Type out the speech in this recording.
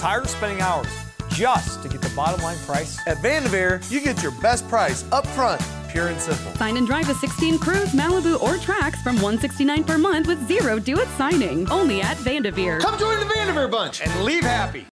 tired of spending hours just to get the bottom line price? At Vanderveer, you get your best price up front, pure and simple. Sign and drive a 16 Cruise, Malibu, or Trax from $169 per month with zero due at signing. Only at Vanderveer. Come join the Vanderveer bunch And leave happy.